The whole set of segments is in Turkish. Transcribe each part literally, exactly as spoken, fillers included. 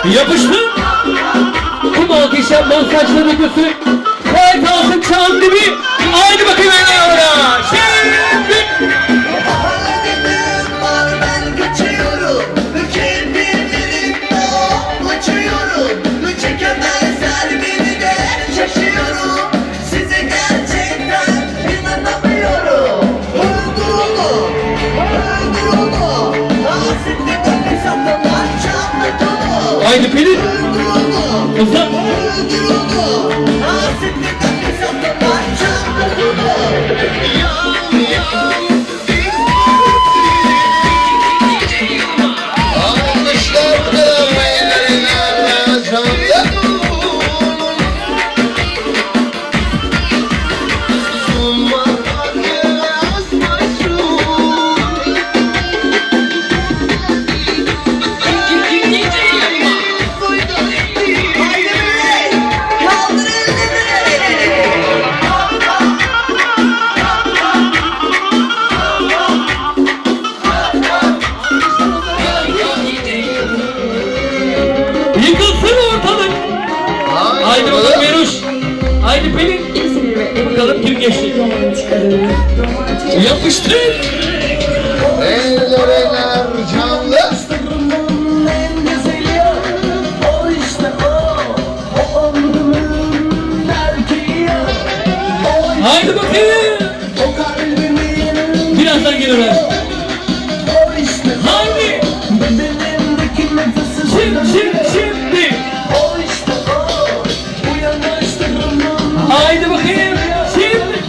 Yapıştı. Kum alkış yapmaz saçları dökülsün. Kayıt alsın çağın dibi. Haydi bakayım evlere. Şimdi. Haydi Pelin. Uzan. Yıkılsın ortalık. Haydi bakalım Meruş. Haydi Pelin. Bakalım kim geçti. Yapıştır. Eller eller canlı. Haydi bakayım. Birazdan gelirler. Haydi. Şimdi şimdi şimdi. Haydi bakayım. Şimdi.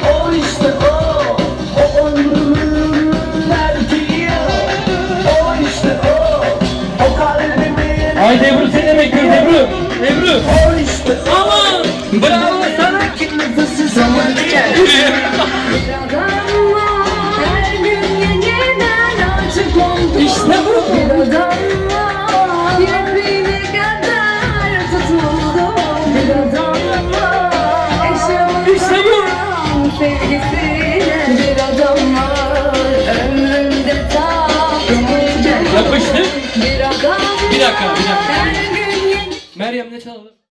Haydi Ebru, seni de bekliyoruz Ebru. Ebru. Aman. Bravo sana. İşte bu. İşte bu. Yapıştı. Bir dakika, bir dakika. Meryem ne çalalım?